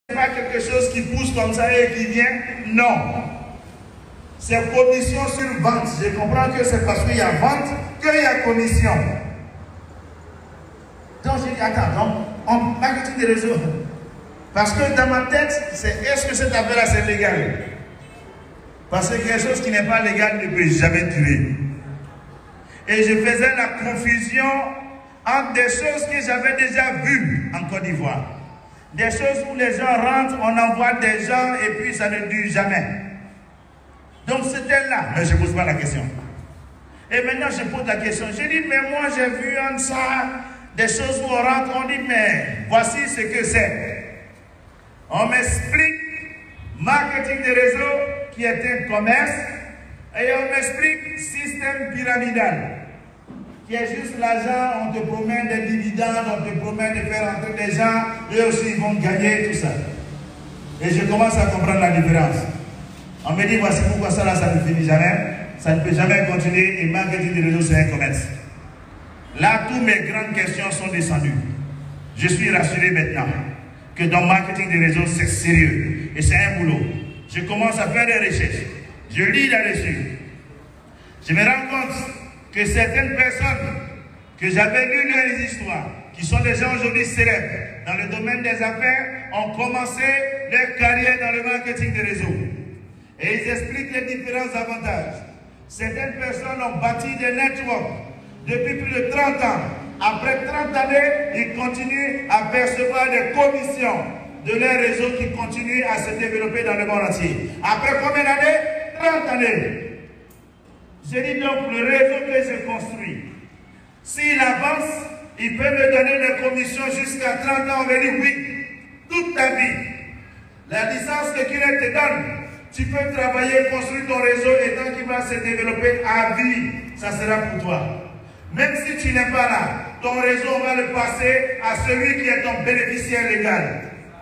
Ce n'est pas quelque chose qui pousse comme ça et qui vient. Non. C'est commission sur vente. Je comprends que c'est parce qu'il y a vente qu'il y a commission. Donc j'ai dit, attends, donc, en marketing des réseaux. Parce que dans ma tête, c'est est-ce que cette affaire-là c'est légal? Parce que quelque chose qui n'est pas légal ne peut jamais durer. Et je faisais la confusion entre des choses que j'avais déjà vues en Côte d'Ivoire. Des choses où les gens rentrent, on envoie des gens et puis ça ne dure jamais. Donc c'était là, mais je ne pose pas la question. Et maintenant je pose la question. J'ai dit, mais moi j'ai vu en ça des choses où on rentre, on dit, mais voici ce que c'est. On m'explique marketing des réseaux qui est un commerce et on m'explique système pyramidal qui est juste l'argent, on te promet des dividendes, on te promet de faire entrer des gens, eux aussi ils vont gagner tout ça. Et je commence à comprendre la différence. On me dit voici pourquoi ça là ça ne finit jamais, ça ne peut jamais continuer et marketing des réseaux c'est un commerce. Là toutes mes grandes questions sont descendues. Je suis rassuré maintenant que dans le marketing des réseaux, c'est sérieux. Et c'est un boulot. Je commence à faire des recherches. Je lis là-dessus. Je me rends compte que certaines personnes que j'avais lu leurs histoires, qui sont des gens aujourd'hui célèbres dans le domaine des affaires, ont commencé leur carrière dans le marketing des réseaux. Et ils expliquent les différents avantages. Certaines personnes ont bâti des networks depuis plus de 30 ans. Après 30 années, ils continuent à percevoir des commissions de leurs réseaux qui continuent à se développer dans le monde entier. Après combien d'années? 30 années. J'ai dit donc, le réseau que j'ai construit, s'il avance, il peut me donner des commissions jusqu'à 30 ans. On va dire oui, toute ta vie. La licence que tu te donne, tu peux travailler, construire ton réseau et tant qu'il va se développer à vie, ça sera pour toi. Même si tu n'es pas là, ton réseau va le passer à celui qui est ton bénéficiaire légal.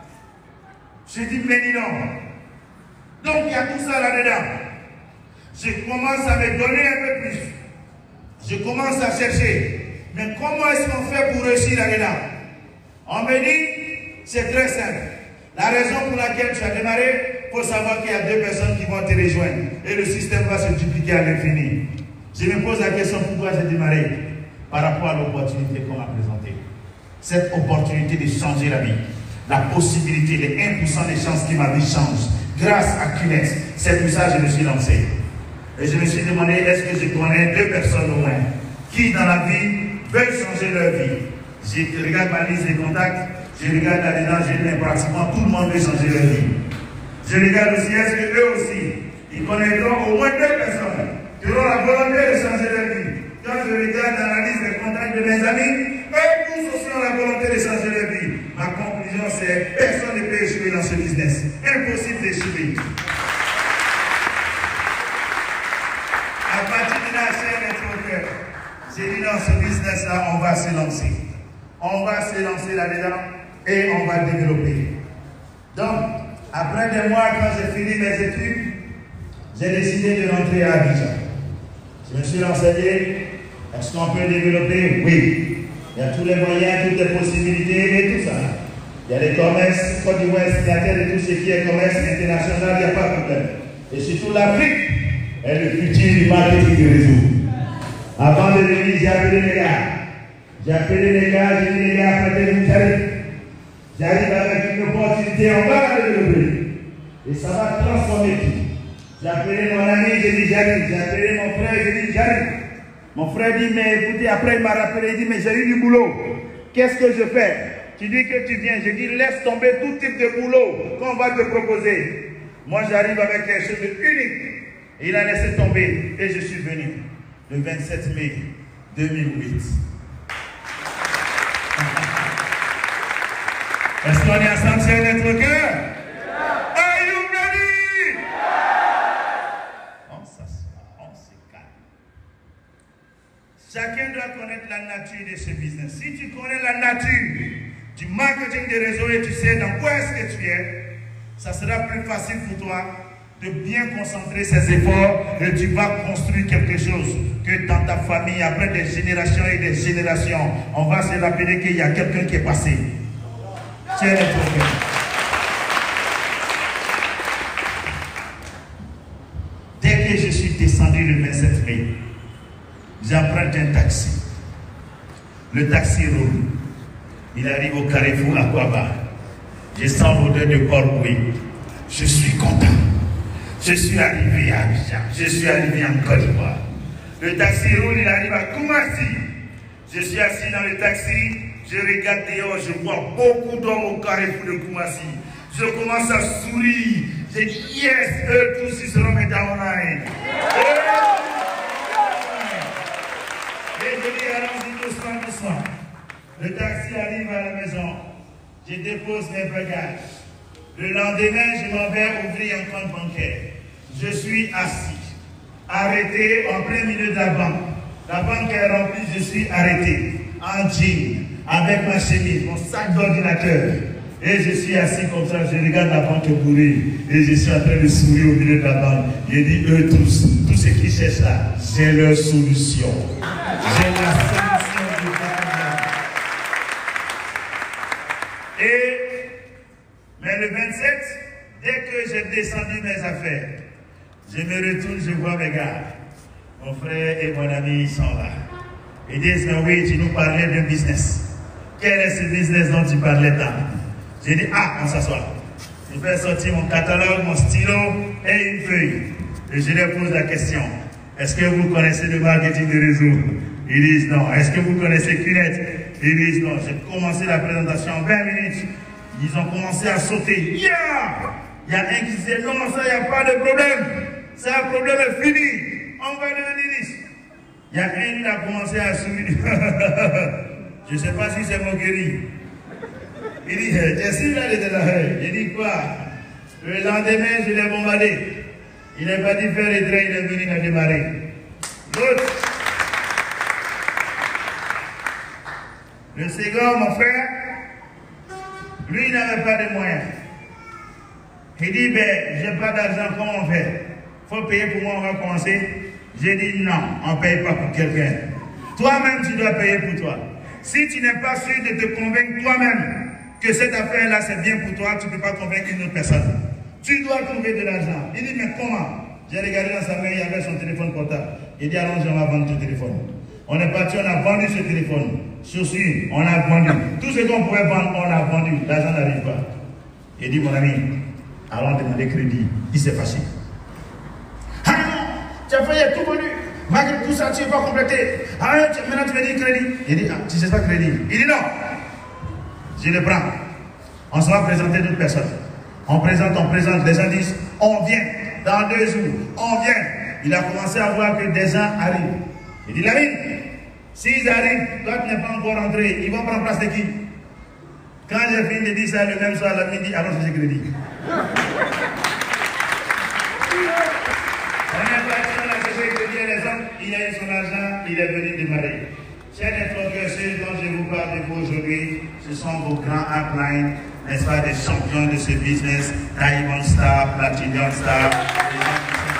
J'ai dit, mais dis non. Donc il y a tout ça là-dedans. Je commence à me donner un peu plus. Je commence à chercher. Mais comment est-ce qu'on fait pour réussir là-dedans? On me dit, c'est très simple. La raison pour laquelle tu as démarré, il faut savoir qu'il y a 2 personnes qui vont te rejoindre. Et le système va se dupliquer à l'infini. Je me pose la question pourquoi j'ai démarré par rapport à l'opportunité qu'on m'a présentée. Cette opportunité de changer la vie, la possibilité, les 1% des chances que ma vie change, grâce à Kunet, c'est pour ça que je me suis lancé. Et je me suis demandé, est-ce que je connais 2 personnes au moins qui dans la vie veulent changer leur vie? Je regarde ma liste de contacts, je regarde là-dedans, je dis pratiquement tout le monde veut changer leur vie. Je regarde aussi, est-ce que eux aussi, ils connaîtront au moins 2 personnes qui auront la volonté de changer leur vie. Quand je regarde dans la liste des contacts de mes amis, eux tous aussi ont la volonté de changer leur vie. Ma conclusion c'est, personne ne peut échouer dans ce business. Impossible d'échouer. À partir de là, j'ai dit dans ce business-là, on va se lancer. On va se lancer là-dedans et on va développer. Donc, après des mois, quand j'ai fini mes études, j'ai décidé de rentrer à Abidjan. Je me suis renseigné. Est-ce qu'on peut développer? Oui. Il y a tous les moyens, toutes les possibilités et tout ça. Il y a les commerces, Côte d'Ivoire est signataire de tout ce qui est commerce international, il n'y a pas de problème. Et surtout l'Afrique est le futur du marketing du réseau. Avant de venir, j'ai appelé les gars. J'ai dit les gars, prêtez-vous, j'arrive avec une opportunité, on va la développer. Et ça va transformer tout. J'ai appelé mon ami, j'ai dit j'arrive. J'ai appelé mon frère, j'ai dit j'arrive. Mon frère dit, mais écoutez, après il m'a rappelé, il dit, mais j'ai eu du boulot. Qu'est-ce que je fais? Tu dis que tu viens. Je dis, laisse tomber tout type de boulot qu'on va te proposer. Moi, j'arrive avec quelque chose d'unique. Et il a laissé tomber. Et je suis venu le 27 mai 2008. Est-ce qu'on est ensemble sur notre cœur? Are you ready? On s'assoit, on se calme. Chacun doit connaître la nature de ce business. Si tu connais la nature du marketing des réseaux et tu sais dans quoi est-ce que tu es, ça sera plus facile pour toi de bien concentrer ses efforts et tu vas construire quelque chose que dans ta famille, après des générations et des générations, on va se rappeler qu'il y a quelqu'un qui est passé. Tiens, notre cœur. journée, j'emprunte un taxi. Le taxi roule. Il arrive au carrefour à Kouaba. Je sens l'odeur de corbeau. Je suis content. Je suis arrivé à Abidjan. Je suis arrivé en Côte d'Ivoire. Le taxi roule, il arrive à Koumassi. Je suis assis dans le taxi. Je regarde dehors, je vois beaucoup d'hommes au carrefour de Koumassi. Je commence à sourire. Je dis, yes, eux tous, ils seront mes downlines. Et je dis, allons-y doucement, doucement. Le taxi arrive à la maison. Je dépose mes bagages. Le lendemain, je m'en vais ouvrir un compte bancaire. Je suis assis, arrêté en plein milieu de la banque. La banque est remplie, je suis arrêté, en jean, avec ma chemise, mon sac d'ordinateur. Et je suis assis comme ça, je regarde la banque bourrée. Et je suis en train de sourire au milieu de la banque. J'ai dit, eux tous ceux qui cherchent là, j'ai leur solution. J'ai la solution du problème. Mais le 27, dès que j'ai descendu mes affaires, je me retourne, je vois mes gars. Mon frère et mon ami, ils sont là. Ils disent, mais oui, tu nous parlais d'un business. Quel est ce business dont tu parlais tant? J'ai dit, ah, on s'assoit. Je fais sortir mon catalogue, mon stylo et une feuille. Et je leur pose la question. Est-ce que vous connaissez le marketing de réseau? Ils disent non. Est-ce que vous connaissez Cunette? Ils disent non. J'ai commencé la présentation en 20 minutes. Ils ont commencé à sauter. Yeah! Il y a un qui disait non, ça, il n'y a pas de problème. Ça, le problème est fini. On va devenir riche. Il y a un qui a commencé à sourire. Je ne sais pas si c'est Mogueri. Il dit, Jessie, là, il était là. Il dit quoi? Le lendemain, je l'ai bombardé. Il n'est pas dit faire les trains, il est venu à démarrer. L'autre. Le second, mon frère, lui, il n'avait pas de moyens. Il dit, ben, j'ai pas d'argent, comment on fait? Faut payer pour moi, on va commencer. J'ai dit, non, on ne paye pas pour quelqu'un. Toi-même, tu dois payer pour toi. Si tu n'es pas sûr de te convaincre toi-même que cette affaire-là, c'est bien pour toi, tu ne peux pas convaincre une autre personne. Tu dois trouver de l'argent. Il dit, mais comment? J'ai regardé dans sa main, il y avait son téléphone portable. Il dit, allons-y, on va vendre ton téléphone. On est parti, on a vendu ce téléphone. Chaussures, on a vendu. Tout ce qu'on pouvait vendre, on a vendu. L'argent n'arrive pas. Il dit, mon ami, allons demander crédit. Il s'est fâché. Ah non, tu as fait tout vendu. Malgré tout ça, tu n'es pas complété. Ah non, maintenant tu veux dire crédit. Il dit, ah, tu ne sais pas crédit. Il dit non. Je le prends. On se va présenter d'autres personnes. On présente. Les gens disent, on vient. Dans 2 jours, on vient. Il a commencé à voir que des gens arrivent. Il dit, Lamine, s'ils arrivent, toi tu n'es pas encore rentré, ils vont prendre place de qui? Quand j'ai fini de dire ça le même soir, Lamine dit, allons chercher crédit. On est parti, on a cherché crédit et les hommes, il a eu son argent, il est venu démarrer. Chers networkers, ceux dont je vous parle de vous aujourd'hui, ce sont vos grands uplines, n'est-ce pas, des champions de ce business, Diamond Star, Platinum Star, des gens qui sont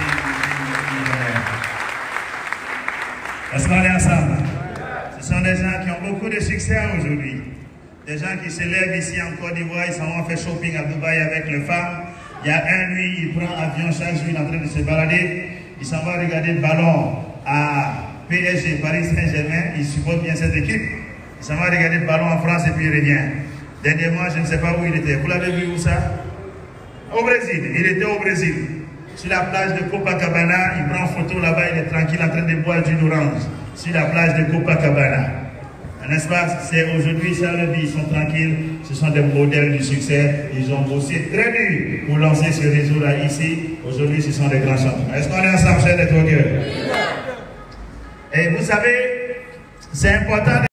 Est-ce qu'on est ensemble? Ce sont des gens qui ont beaucoup de succès aujourd'hui. Des gens qui se lèvent ici en Côte d'Ivoire, ils s'en vont faire shopping à Dubaï avec les femmes. Il y a un, lui, il prend avion chaque jour, il est en train de se balader. Il s'en va regarder le ballon à PSG, Paris Saint-Germain. Il supporte bien cette équipe. Il s'en va regarder le ballon en France et puis il revient. Dernièrement, je ne sais pas où il était. Vous l'avez vu où ça? Au Brésil. Il était au Brésil. Sur la plage de Copacabana, il prend photo là-bas, il est tranquille en train de boire du orange. Sur la plage de Copacabana. N'est-ce pas? C'est aujourd'hui, ça le dit, ils sont tranquilles. Ce sont des modèles du succès. Ils ont bossé très dur pour lancer ce réseau-là ici. Aujourd'hui, ce sont des grands champions. Est-ce qu'on est ensemble, chers networkers? Et vous savez, c'est important.